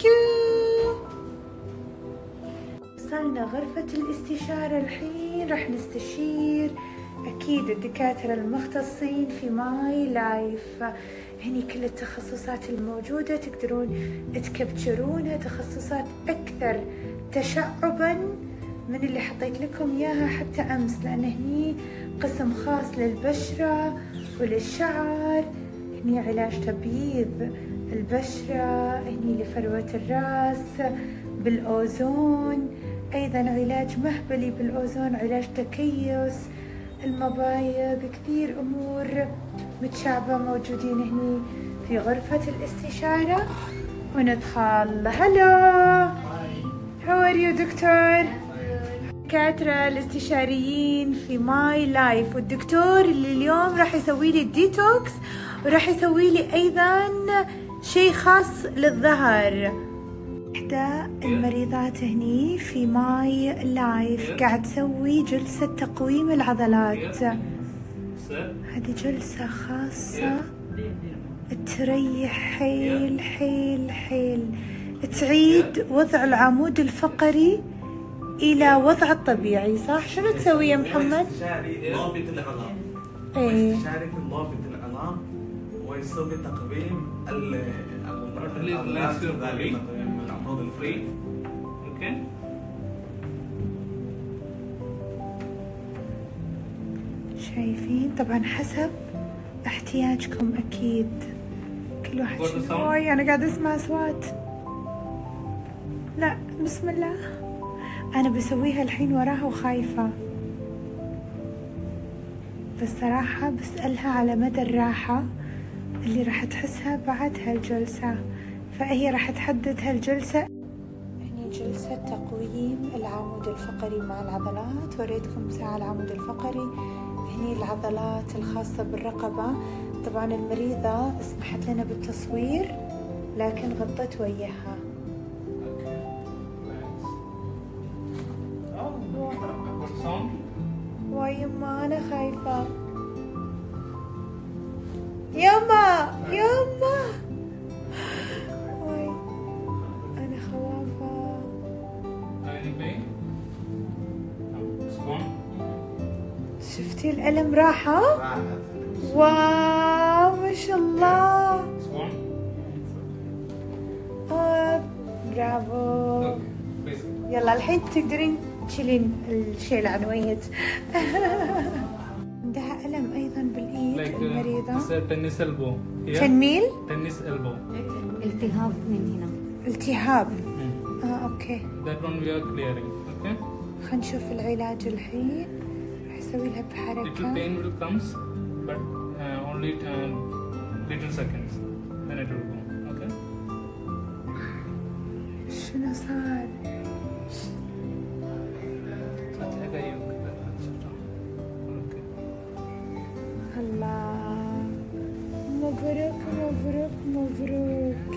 وصلنا غرفة الاستشارة الحين، راح نستشير أكيد الدكاترة المختصين في ماي لايف. هني كل التخصصات الموجودة تقدرون تكبتشرونها، تخصصات أكثر تشعبا من اللي حطيت لكم إياها حتى أمس، لأن هني قسم خاص للبشرة وللشعر، هني علاج تبييض البشرة، هني لفروة الرأس بالأوزون، أيضا علاج مهبلي بالأوزون، علاج تكيس المبايض، كثير أمور متشعبة موجودين هني في غرفة الاستشارة. وندخل. هلو، how are you دكتور؟ الدكاترة الاستشاريين في ماي لايف، والدكتور اللي اليوم راح يسوي لي الديتوكس، وراح يسوي لي أيضا شيء خاص للظهر. إحدى المريضات هني في ماي لايف قاعد تسوي جلسة تقويم العضلات. هذه جلسة خاصة تريح حيل حيل حيل، تعيد وضع العمود الفقري إلى وضع الطبيعي. صح؟ شنو تسوي يا محمد؟ استشاري ضابط العظام. استشاري في ضابط العظام ويسوي تقويم العمود الفقري. اوكي. شايفين طبعا حسب احتياجكم اكيد. كل واحد شنو. انا قاعد اسمع اصوات. لا بسم الله، انا بسويها الحين وراها وخايفة، بس صراحة بسألها على مدى الراحة اللي راح تحسها بعد هالجلسة، فهي راح تحدد هالجلسة. هني جلسة تقويم العمود الفقري مع العضلات، وريتكم ساعة العمود الفقري. هني العضلات الخاصة بالرقبة، طبعا المريضة سمحت لنا بالتصوير لكن غطت وياها. واي يما أنا خايفة، يما يما واي أنا خوافة. شفتي الألم راحة؟ واو ما شاء الله. برافو. يلا الحين تقدرين تشيلين الشيء العنوية. عندها ألم أيضا بالإيد المريضة. تنميل؟ تنس elbow. التهاب من هنا. التهاب. أوكي. That one we are clearing. Okay. خلينا نشوف العلاج الحين. راح أسوي لها بحركة. Little pain will comes, but only little seconds. Then it will go. Okay. شنو صار؟ الله، مبروك مبروك مبروك.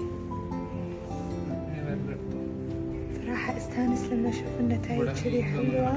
صراحة استانس لما اشوف النتائج كذي حلوة.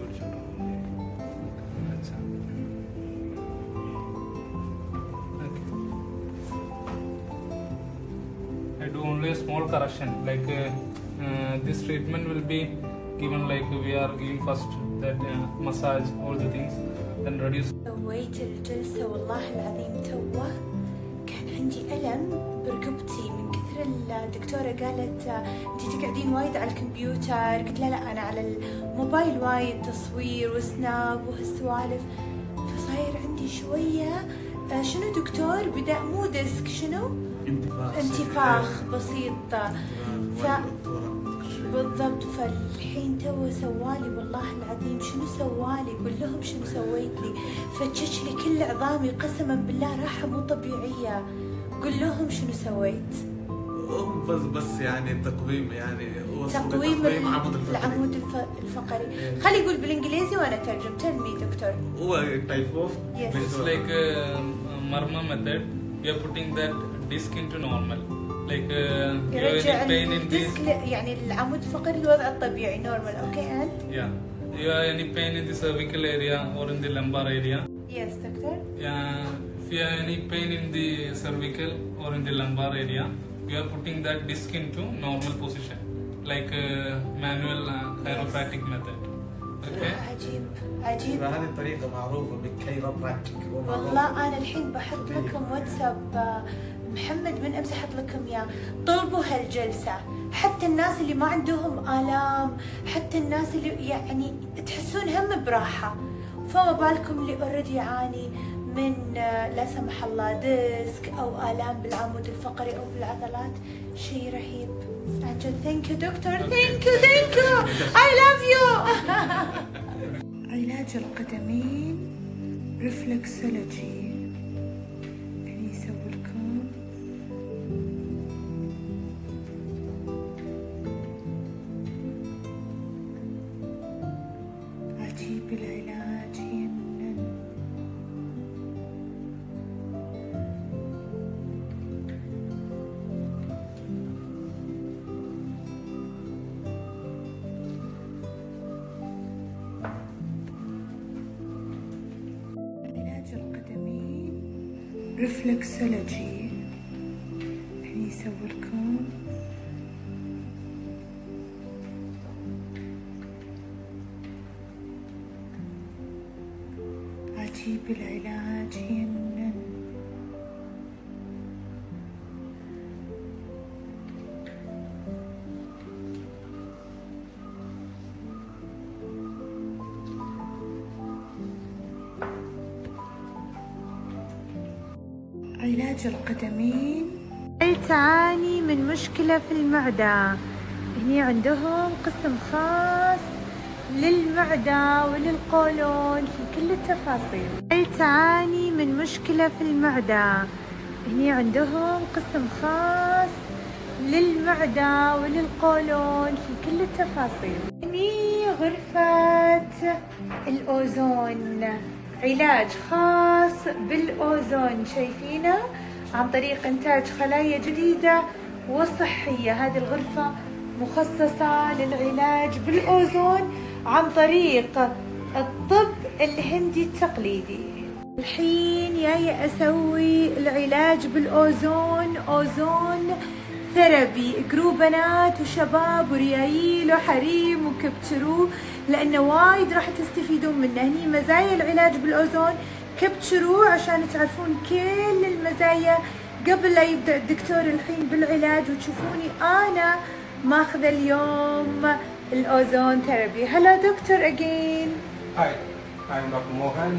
I do only a small correction, like this treatment will be given like we are giving first that massage, all the things, then reduce. سويت الجلسة والله العظيم توه كان عندي ألم برقبتي من كثر الدكتورة قالت انتي تقعدين وايد على الكمبيوتر، قلت لا أنا على الموبايل وايد تصوير وسناب وهالسوالف، فصاير عندي شوية شنو دكتور بدأ مو ديسك شنو؟ انتفاخ بسيط. بالضبط. فالحين تو سوالي والله العظيم شنو سوالي، قول لهم شنو سويت لي، فتشش لي كل عظامي قسما بالله راحة مو طبيعية. قول لهم شنو سويت. بس يعني التقويم يعني هو تقويم العمود الفقري. خلي يقول بالانجليزي وانا ترجم. tell me دكتور. هو type of It's like Marma method. We are putting that disc into normal. Like يرجع الديسك يعني العمود الفقري للوضع الطبيعي normal. Okay and yeah, you have any pain in the cervical area or in the lumbar area? Yes doctor. Yeah, if you have any pain in the cervical or in the lumbar area, we are putting that disc into normal position, like manual chiropractic method. Okay. عجيب. هذه الطريقة معروفة بالكيروبراكتيك. والله أنا الحين بحط لكم واتساب محمد من أمس أحط لكم إياه، طلبوا هالجلسة، حتى الناس اللي ما عندهم آلام، حتى الناس اللي يعني تحسون هم براحة، فما بالكم اللي اوريدي يعاني من لا سمح الله ديسك أو آلام بالعمود الفقري أو بالعضلات. شيء رهيب عن جد. ثانك يو دكتور، ثانك يو I love you. علاج القدمين ريفلكسولوجي، يعني يسوي لكم عجيب العلاج يمنا. القدمين ريفلكسولوجي، يعني يسوي لكم عجيب العلاج يمنا. علاج القدمين. هل تعاني من مشكلة في المعدة؟ هني عندهم قسم خاص للمعدة وللقولون في كل التفاصيل. هل تعاني من مشكلة في المعدة؟ هني عندهم قسم خاص للمعدة وللقولون في كل التفاصيل. هني غرفة الأوزون، علاج خاص بالأوزون، شايفينه عن طريق إنتاج خلايا جديدة وصحية. هذه الغرفة مخصصة للعلاج بالأوزون عن طريق الطب الهندي التقليدي. الحين جاية أسوي العلاج بالأوزون، أوزون ثيرابي، جروب بنات وشباب وريايل وحريم وكبتشرو، لأنه وايد راح تستفيدون منه. هني مزايا العلاج بالأوزون، كبتشرو عشان تعرفون كل المزايا قبل لا يبدأ الدكتور الحين بالعلاج، وتشوفوني أنا ماخذة اليوم الأوزون ثيرابي. هلا دكتور again. Hi, I'm Dr. Mohan.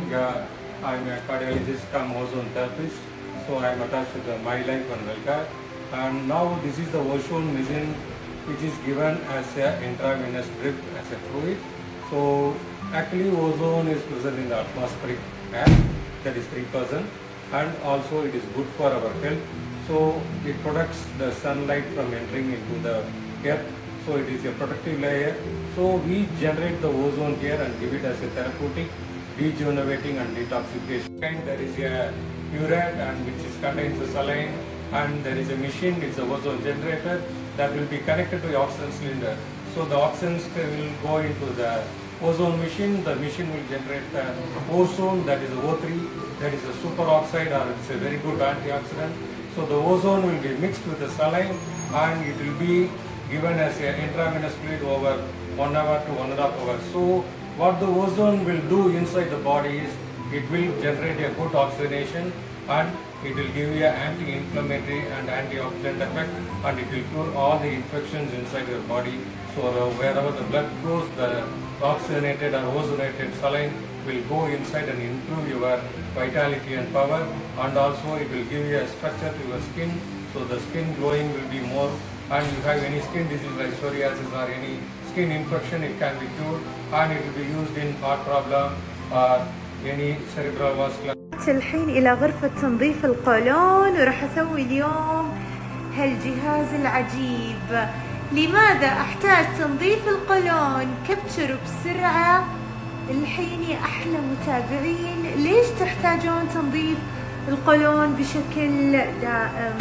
I'm a cardiologist come ozone therapist. So I'm attached to the My Life and Wellcare. And now this is the ozone machine which is given as an intravenous drip as a fluid. So actually ozone is present in the atmospheric air, that is 3%, and also it is good for our health. So it protects the sunlight from entering into the earth. So it is a protective layer. So we generate the ozone here and give it as a therapeutic, rejuvenating and detoxification. And there is a urate and which is contains the saline, and there is a machine, it's a ozone generator that will be connected to the oxygen cylinder. So the oxygen will go into the ozone machine. The machine will generate the ozone, that is O3, that is a superoxide, or it's a very good antioxidant. So the ozone will be mixed with the saline and it will be given as an intravenous fluid over 1 hour to 1.5 hours. So what the ozone will do inside the body is it will generate a good oxygenation and it will give you an anti-inflammatory and antioxidant effect, and it will cure all the infections inside your body. So wherever the blood goes, the oxygenated or ozonated saline will go inside and improve your vitality and power, and also it will give you a structure to your skin, so the skin glowing will be more. And if you have any skin disease like psoriasis or any skin infection, it can be cured, and it will be used in heart problem or any cerebral vascular. الحين إلى غرفة تنظيف القولون، وراح أسوي اليوم هالجهاز العجيب. لماذا أحتاج تنظيف القولون؟ كبتشروا بسرعة الحين يا أحلى متابعين، ليش تحتاجون تنظيف القولون بشكل دائم؟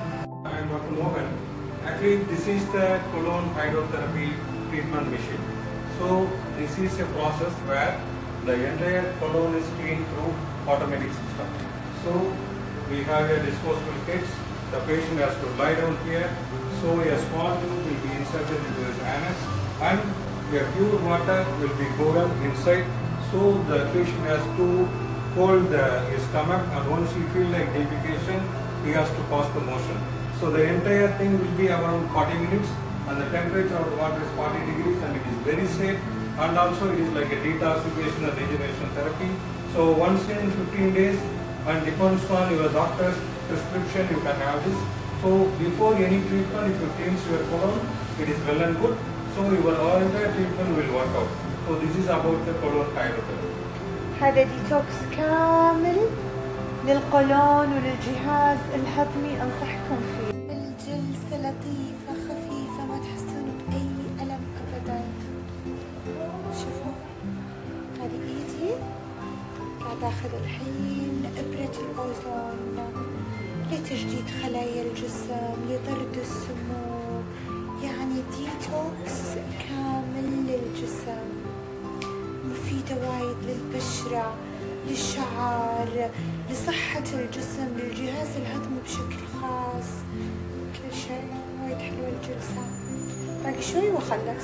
I'm Dr. Mohan. Actually, this is the colon hydrotherapy treatment machine. So this is a process where the entire colon is cleaned through automatic system. So we have a disposable kits the patient has to lie down here. So a small tube will be inserted into his anus and a pure water will be poured inside. So the patient has to hold his stomach, and once he feels like defecation, he has to pass the motion. So the entire thing will be around 40 minutes and the temperature of the water is 40 degrees and it is very safe, and also it is like a detoxification and regeneration therapy. So once in 15 days, and depends on your doctor's prescription, you can have this. So before any treatment, if you cleanse your colon, it is well and good. So your entire treatment will work out. So this is about the colon chirotherapy. هذا ديتوكس كامل للقولون وللجهاز الهضمي، أنصحكم فيه. الجلسة لطيفة خفيفة، ما تحسون بأي ألم أبدا. شوفوا هذه إيدي قاعدة أخذ الحين إبرة الأوزون لتجديد خلايا الجسم، لطرد السموم، يعني ديتوكس كامل للجسم، مفيدة وايد للبشرة، للشعر، لصحة الجسم، للجهاز الهضمي بشكل خاص، كل شيء. وايد حلوة الجلسة. باقي شوي وأخلص.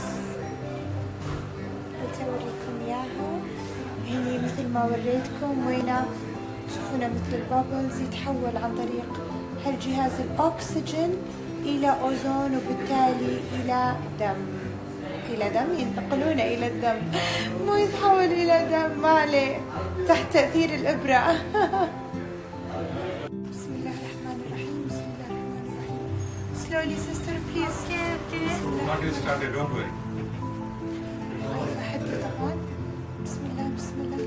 قلت أوريكم إياها. هني مثل ما وريتكم وينه تشوفونه مثل البابلز، يتحول عن طريق هالجهاز الأكسجين إلى أوزون، وبالتالي إلى دم. إلى دم، ينتقلونه إلى الدم، مو يتحول إلى دم، ما عليه، تحت تأثير الإبرة. بسم الله الرحمن الرحيم. بسم الله الرحمن الرحيم. Slowly sister please. Not yet started, don't worry. خايفة حدي طبعا. بسم الله بسم الله.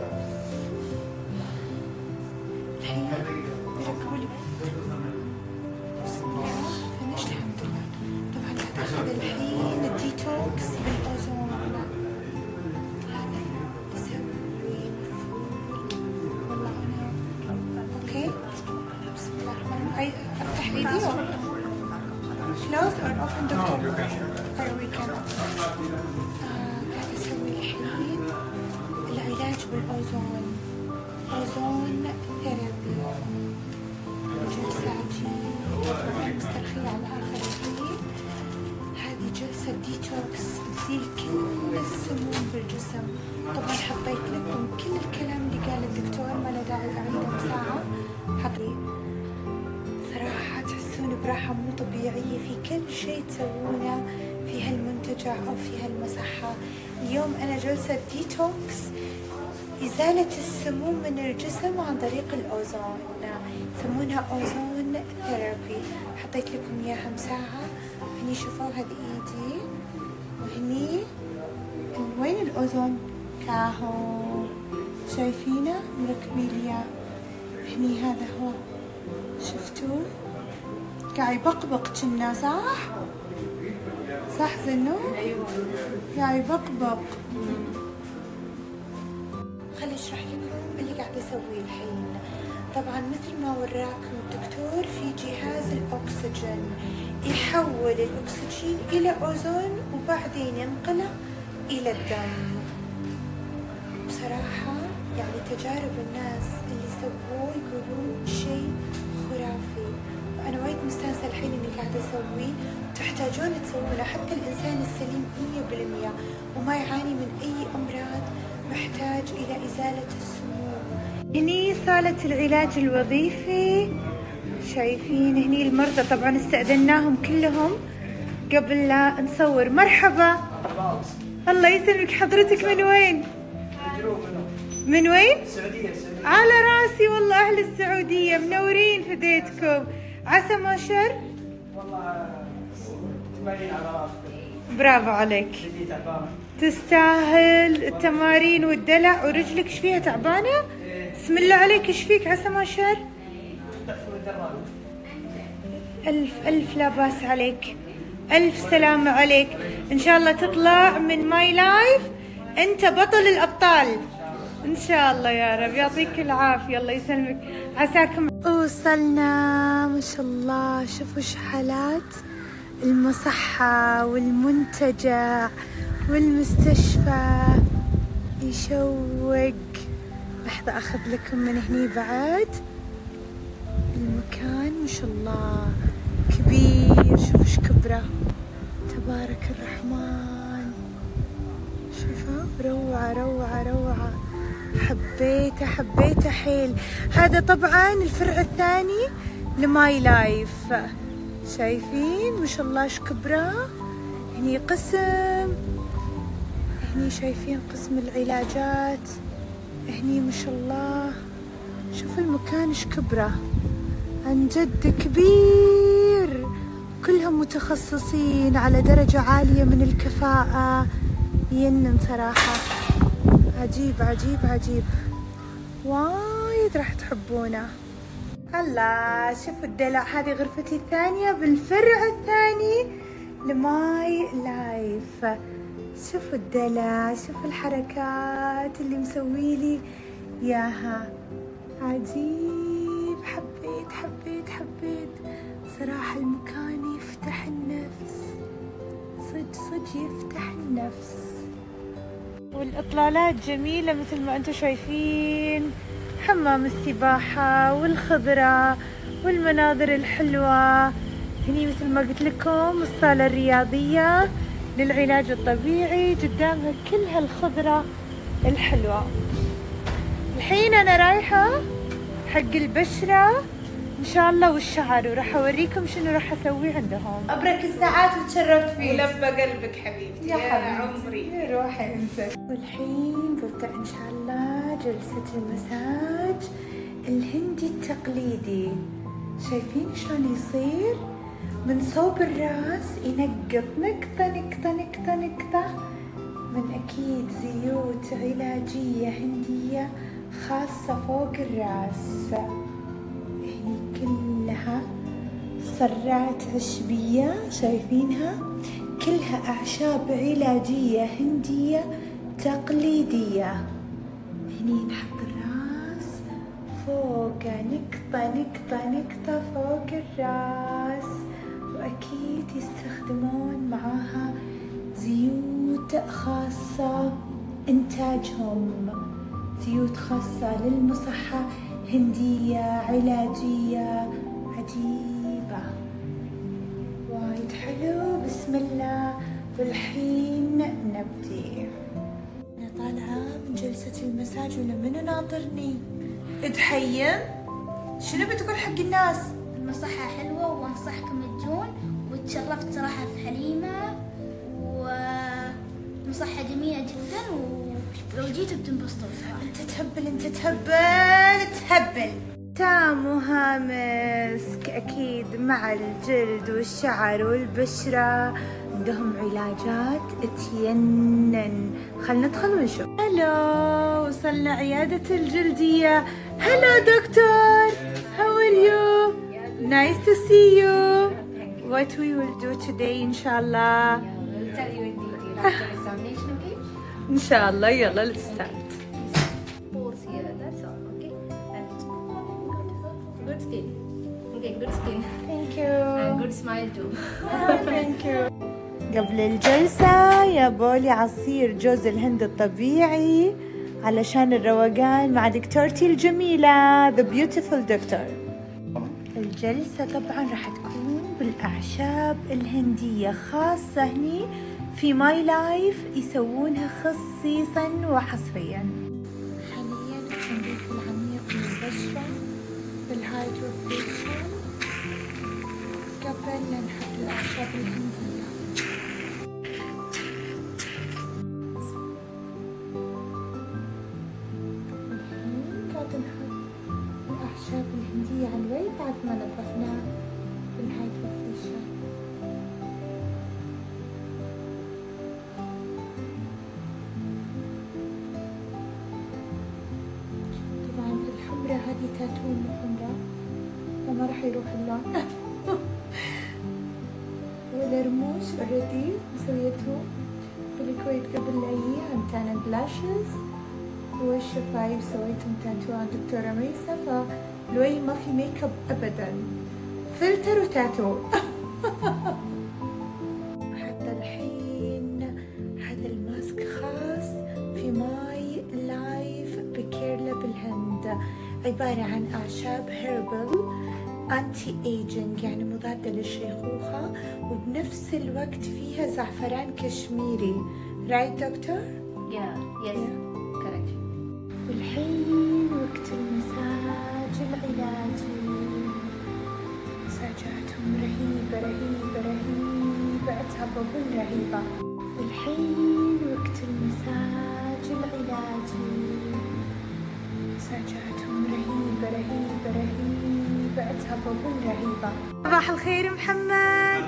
الحين يركبوا لي. بسم الله. فنشت الحمد لله. طبعا هتاخذ الحين الديتوكس بالأوزون. هذا يسوي مفعول. والله أنا أوكي. بسم الله الرحمن الرحيم. أفتح إيدي أو close or open دكتور؟ we can. قاعد أسوي الحين العلاج بالأوزون، أوزون ثيرابي. جلسة عجيبة مسترخية على الآخر. الحين هذه جلسة ديتوكس تزيل كل السموم بالجسم. طبعا حطيت لكم كل الكلام اللي قاله الدكتور، ما له داعي أعيده بساعة. حقيقي صراحة تحسون براحة مو طبيعية في كل شيء تسوونه في هالمنتجع أو في هالمصحة. اليوم أنا جلسة ديتوكس، إزالة السموم من الجسم عن طريق الأوزون، يسمونها أوزون ثيرابي. حطيت لكم إياها مساحة. هني شوفوا هذه إيدي، وهني وين الأوزون؟ كاهو شايفينه مركبين لي. هني هذا هو، شفتوه قاعد يبقبق كنا، صح؟ صح زنو؟ قاعد يبقبق. خلي اشرح لكم اللي قاعد اسويه الحين. طبعا مثل ما وراكم الدكتور، في جهاز الاكسجين يحول الاكسجين الى اوزون وبعدين ينقله الى الدم. بصراحة يعني تجارب الناس اللي سووه يقولون شيء خرافي، وأنا وايد مستانسة الحين إني قاعدة أسويه. تحتاجون تسوونه حتى الإنسان السليم 100% وما يعاني من أي أمراض محتاج إلى إزالة السموم. هني صالة العلاج الوظيفي، شايفين هني المرضى. طبعا استأذناهم كلهم قبل لا نصور. مرحبا، الله يسلمك. حضرتك من وين؟ من وين؟ السعودية. على راسي والله، أهل السعودية منورين فديتكم. عسى ما شر؟ والله تبين على راسك. برافو عليك، تستاهل التمارين والدلع. ورجلك ايش فيها تعبانة؟ بسم الله عليك، ايش فيك؟ عسى ما شر؟ ألف ألف لا باس عليك، ألف سلامة عليك. إن شاء الله تطلع من ماي لايف أنت بطل الأبطال إن شاء الله يا رب. يعطيك العافية، الله يسلمك. عساكم. وصلنا ما شاء الله. شوفوا شحالات المصحة والمنتجع والمستشفى، يشوق. لحظة أخذ لكم من هني بعد المكان ما شاء الله كبير، شوف ايش كبره، تبارك الرحمن. شوفوا روعة روعة روعة، حبيته حيل. هذا طبعا الفرع الثاني لماي لايف، شايفين ما شاء الله ايش كبره. هني قسم، هني شايفين قسم العلاجات، هني ما شاء الله. شوف المكان ايش كبره، عن جد كبير، كلهم متخصصين على درجة عالية من الكفاءة. ينن صراحة، عجيب عجيب عجيب، وايد راح تحبونه. الله شوفوا الدلع، هذه غرفتي الثانية بالفرع الثاني لماي لايف. شوفوا الدلع، شوفوا الحركات اللي مسويلي ياها، عجيب. حبيت صراحة. المكان يفتح النفس، صدق يفتح النفس. والإطلالات جميلة مثل ما أنتم شايفين، حمام السباحة والخضرة والمناظر الحلوة. هني مثل ما قلت لكم الصالة الرياضية للعلاج الطبيعي، قدامها كل هالخضرة الحلوة. الحين أنا رايحة حق البشرة إن شاء الله والشعر، وراح أوريكم شنو راح أسوي عندهم. أبرك الساعات وتشرفت فيك، ولبى قلبك حبيبتي يا عمري. يا روحي انت. والحين ببدأ إن شاء الله جلسة المساج الهندي التقليدي. شايفين شلون يصير؟ من صوب الراس ينقط نقطة من أكيد زيوت علاجية هندية خاصة فوق الراس. هني كلها صرات عشبية، شايفينها؟ كلها أعشاب علاجية هندية تقليدية. هني نحط الراس فوق نقطة فوق الراس، وأكيد يستخدمون معاها زيوت خاصة إنتاجهم، زيوت خاصة للمصحة، هندية علاجية عجيبة، وايد حلو. بسم الله. والحين نبدي. أنا طالعة من جلسة المساج ومنو ناطرني؟ ادحيم، شنو بتقول حق الناس؟ المصحة حلوة وأنصحكم تجون، وتشرفت صراحة في حليمة، ومصحة جميلة جدا، ولو جيتوا بتنبسطوا صراحة. انت تهبل. تامو هامسك أكيد مع الجلد والشعر والبشرة، عندهم علاجات تينن. خلنا ندخل ونشوف. هلو، وصلنا عيادة الجلدية. هلو دكتور، how are you? Nice to see you. What we will do today إن شاء الله. We'll tell you in detail after examination, okay? إن شاء الله. يلا let's start. Pores here, that's all, okay? And good skin. Okay, good skin. Thank you. And good smile too. Thank you. قبل الجلسة يا بولي عصير جوز الهند الطبيعي علشان الروقان مع دكتورتي الجميلة The Beautiful Doctor. الجلسة طبعا راح تكون بالأعشاب الهندية، خاصة هني في ماي لايف يسوونها خصيصا وحصريا. حاليا التنظيف العميق للبشرة بالهايدروفيشل قبل لا نحط الأعشاب الهندية. الأعشاب الهندية على الوجه بعد ما نظفناه بالهايدروفيشل. طبعا الحمرة هذه تاتو مو حمرة، فما راح يروح اللون. والرموش اوريدي مسويتهم بالكويت قبل لا يجي عن تانا بلاشز، والشفايف سويتهم تاتو عند دكتورة ميسة، فالوجه ما في ميك اب ابدا، فلتر وتاتو. حتى الحين هذا الماسك خاص في ماي لايف بكيرلا بالهند، عبارة عن أعشاب هيربل أنتي ايجنج يعني مضادة للشيخوخة، وبنفس الوقت فيها زعفران كشميري. رايت دكتور؟ Yes, correct. والحين وقت المساج العلاجي. مساجاتهم رهيبة رهيبة رهيبة، أتهببون رهيبة. والحين وقت المساج العلاجي. مساجاتهم رهيبة رهيبة رهيبة، أتهببون رهيبة. صباح الخير محمد.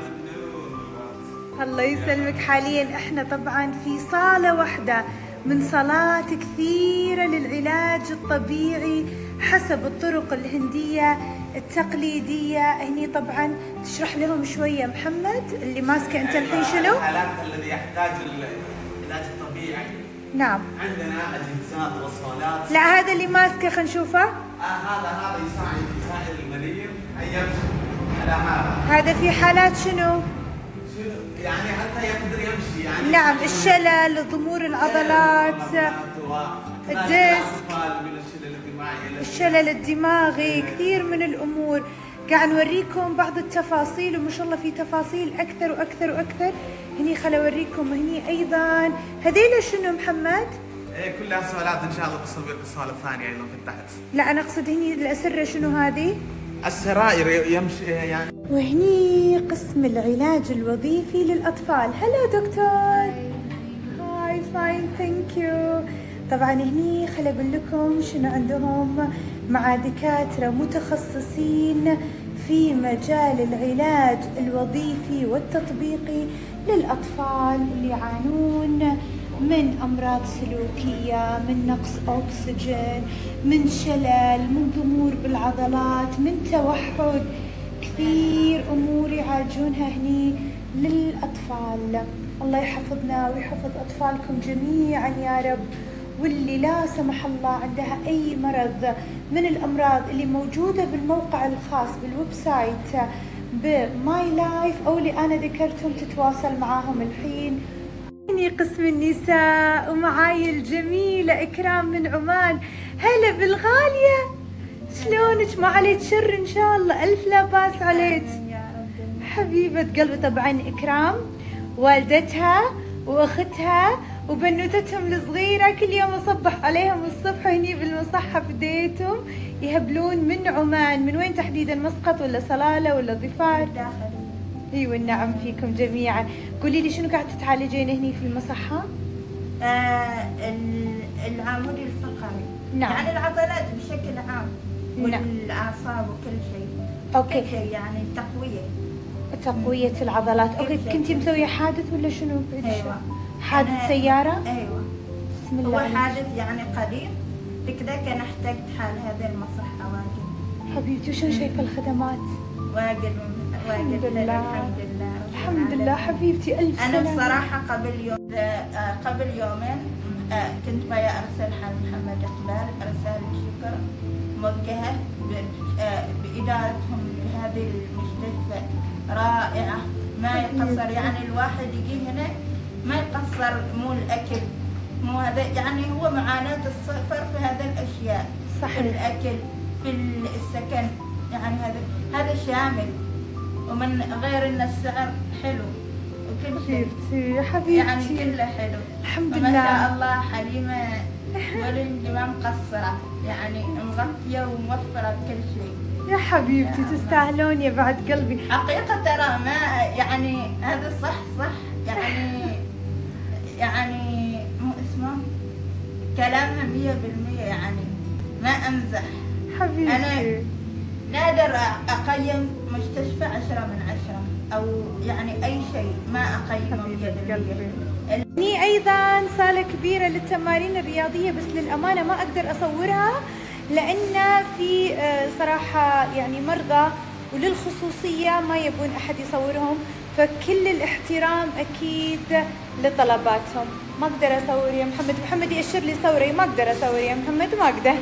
الله يسلمك. حاليا احنا طبعا في صالة واحدة من صالات كثيرة للعلاج الطبيعي حسب الطرق الهندية التقليدية. هني طبعا تشرح لهم شوية محمد اللي ماسكة انت الحين شنو؟ الحالات الذي يحتاج العلاج الطبيعي. نعم. عندنا اجهزات وصالات. لا هذا اللي ماسكه خلينا نشوفه. هذا يساعد المريض ان يمشي على هذا في حالات شنو؟ يعني حتى يقدر يمشي يعني. نعم، الشلل، ضمور العضلات، الديسك، الشلل الدماغي، كثير من الامور. قاعد نوريكم بعض التفاصيل، وما شاء الله في تفاصيل اكثر واكثر واكثر. هني خل اوريكم هني ايضا. هذيلا شنو محمد؟ ايه كلها سؤالات ان شاء الله تصل بالصاله الثانيه ايضا في تحت. لا انا اقصد هني الاسره شنو هذه؟ السرائر يمشي يعني. وهني قسم العلاج الوظيفي للاطفال. هلا دكتور. هاي فاين ثانك يو. طبعا هني خل اقول لكم شنو عندهم مع دكاتره متخصصين في مجال العلاج الوظيفي والتطبيقي للأطفال اللي يعانون من أمراض سلوكية، من نقص أكسجين، من شلل، من ضمور بالعضلات، من توحد. كثير أمور يعالجونها هني للأطفال. الله يحفظنا ويحفظ أطفالكم جميعا يا رب. واللي لا سمح الله عندها أي مرض من الأمراض اللي موجودة بالموقع الخاص بالويب سايت بماي لايف أو اللي أنا ذكرتهم تتواصل معاهم الحين. هني قسم النساء ومعاي الجميلة إكرام من عمان. هلا بالغالية، شلونك؟ ما عليك شر إن شاء الله، ألف لا باس عليك حبيبة قلبي. طبعا إكرام والدتها وأختها وبنوتتهم الصغيرة كل يوم أصبح عليهم الصبح هني بالمصحة في ديتهم يهبلون من عمان. من وين تحديدا؟ مسقط ولا صلالة ولا ظفار؟ ايوه النعم فيكم جميعا. قولي لي شنو قاعد تتعالجين هني في المصحة؟ العمود الفقري. نعم. يعني العضلات بشكل عام والأعصاب وكل شيء. اوكي. كل شيء يعني تقوية العضلات. اوكي. كنتي مسوية حادث ولا شنو؟ ايوه. حادث سيارة؟ ايوه. بسم الله. هو حادث يعني قديم، لكذا كان احتجت حال هذا المصحة واجد. حبيبتي وشو شايفة الخدمات؟ واجد الحمد لله. الحمد لله. الحمد لله حبيبتي، ألف سلامة. أنا بصراحة قبل يومين كنت بيا أرسل حال محمد إقبال رسالة شكر موجهة بإدارتهم لهذه المستشفى رائعة ما يقصر. يعني الواحد يجي هنا ما يقصر، مو الأكل مو هذا، يعني هو معاناة السفر في هذا الأشياء. صحيح. في الأكل في السكن، يعني هذا شامل. ومن غير ان السعر حلو وكل شيء. حبيبتي يعني كله حلو الحمد لله. ما شاء الله حليمة ولنجي ما مقصرة، يعني مغطية وموفرة بكل شيء. يا حبيبتي تستاهلون يا بعد قلبي. حقيقة ترى ما يعني هذا صح يعني مو اسمه كلامها 100%، يعني ما امزح. حبيبتي أنا نادر أقيم مستشفى 10 من 10 أو يعني أي شيء ما أقيمه 100%. هني أيضا صالة كبيرة للتمارين الرياضية، بس للأمانة ما أقدر أصورها لأن في صراحة يعني مرضى وللخصوصية ما يبون أحد يصورهم، فكل الاحترام أكيد لطلباتهم. ما أقدر أصور يا محمد. محمد يأشر لي صوري. ما أقدر أصور يا محمد، ما أقدر.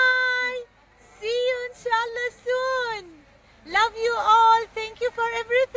See you inshallah soon. Love you all. Thank you for everything.